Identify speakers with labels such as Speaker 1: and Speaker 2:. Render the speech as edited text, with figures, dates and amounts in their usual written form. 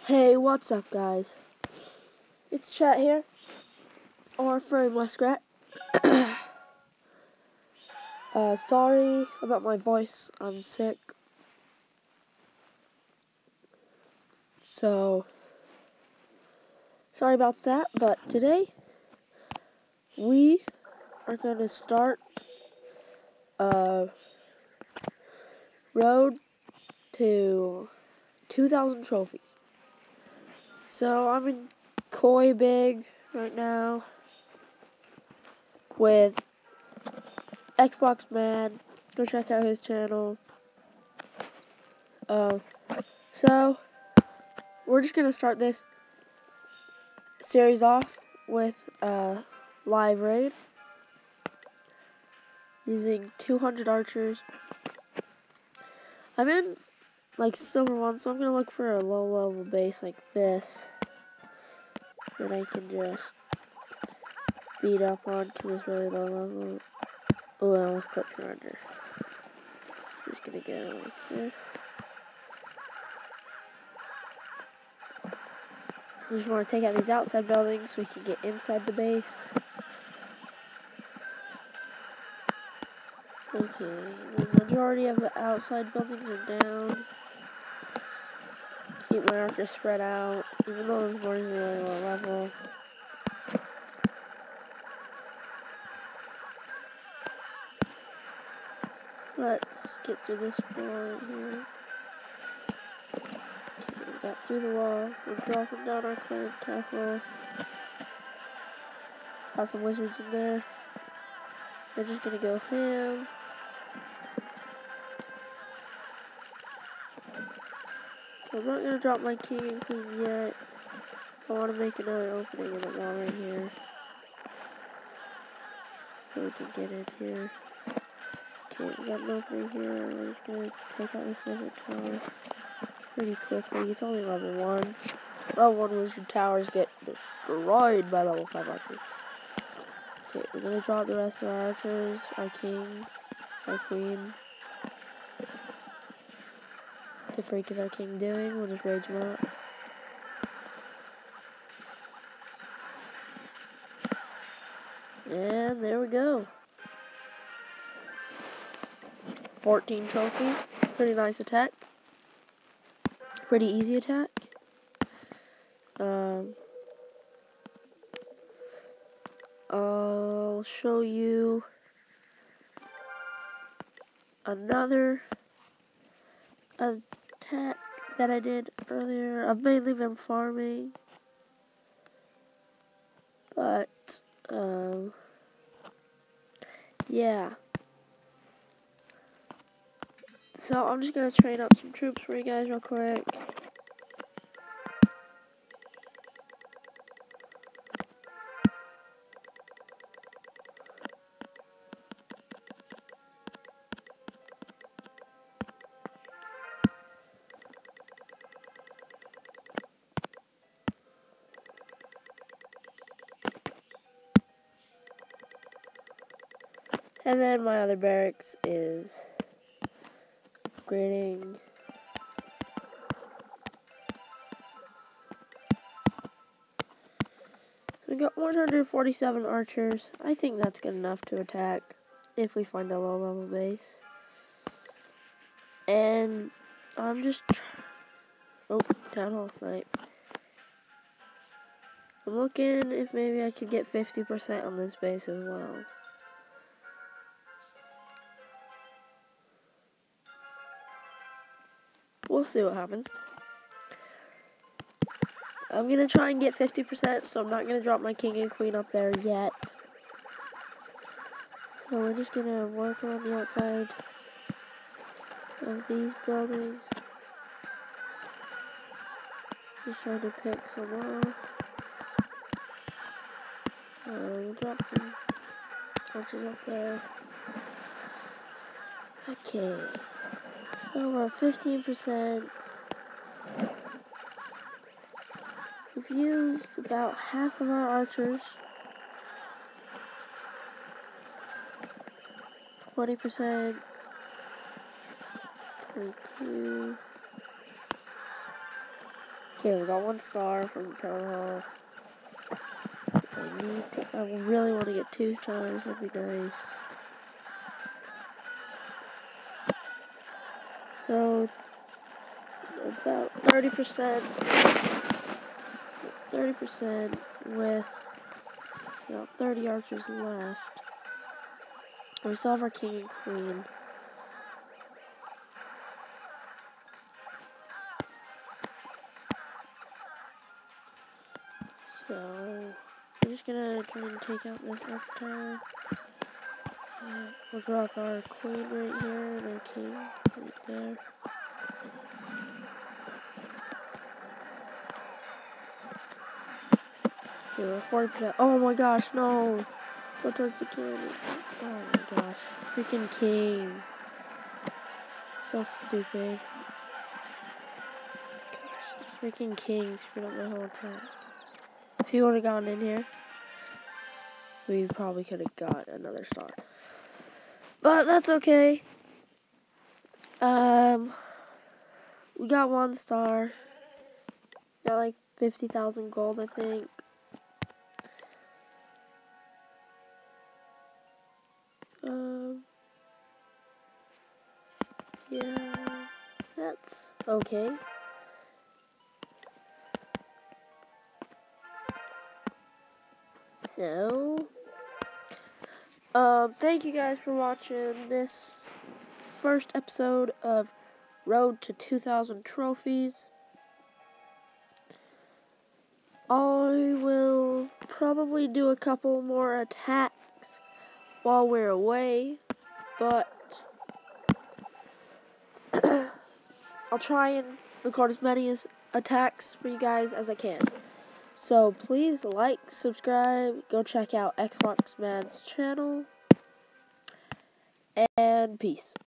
Speaker 1: Hey, what's up, guys? It's Chat here, or Furry Muskrat. Sorry about my voice. I'm sick. So, sorry about that, but today, we are going to start a road to 2,000 trophies. So, I'm in Koi Big right now with Xbox Man. Go check out his channel. So, we're just going to start this series off with a live raid using 200 archers. I'm in like silver 1, so I'm gonna look for a low level base like this that I can just beat up on to this really low level. Oh, I almost clipped surrender. Just gonna go like this. I just want to take out these outside buildings so we can get inside the base. Okay, the majority of the outside buildings are down. Keep my archers spread out, even though this board is really low level. Let's get through this board here. Okay, we got through the wall. We're dropping down our clan castle. Got some wizards in there. They're just gonna go ham. I'm not gonna drop my king and queen yet. I want to make another opening in the wall right here, so we can get in here. Okay, we got an opening here. We're just gonna take out this wizard tower pretty quickly. It's only level 1. Level 1 wizard towers get destroyed by level 5 archers. Okay, we're gonna drop the rest of our archers, our king, our queen. What the freak is our king doing? We'll just rage him up. And there we go. 14 trophies. Pretty nice attack. Pretty easy attack. I'll show you another attack that I did earlier. I've mainly been farming, but yeah. So I'm just gonna train up some troops for you guys real quick. And then my other barracks is upgrading. We got 147 archers. I think that's good enough to attack if we find a low level base. And I'm just town hall snipe. I'm looking if maybe I could get 50% on this base as well. We'll see what happens. I'm gonna try and get 50%, so I'm not gonna drop my king and queen up there yet. So we're just gonna work on the outside of these buildings. Just trying to pick some off. We'll drop some torches up there. Okay. So we're 15%. We've used about half of our archers. 20%. 22. Okay, we got 1 star from the town hall. I really want to get 2 stars, that'd be nice. So, about 30% with about 30 archers left. We still have our king and queen. So, we're just gonna try and take out this archer tower. We'll drop our queen right here and our king right there. Okay, we're 40%. Oh my gosh, no! Go towards the king. Oh my gosh. Freaking king. So stupid. Gosh, this freaking king screwed up my whole attack. If he would have gone in here, we probably could have got another star. But that's okay. We got 1 star. Got like 50,000 gold, I think. Yeah, that's okay. So, thank you guys for watching this first episode of Road to 2,000 Trophies. I will probably do a couple more attacks while we're away, but I'll try and record as many attacks for you guys as I can. So please like, subscribe, go check out Xbox Man's channel, and peace.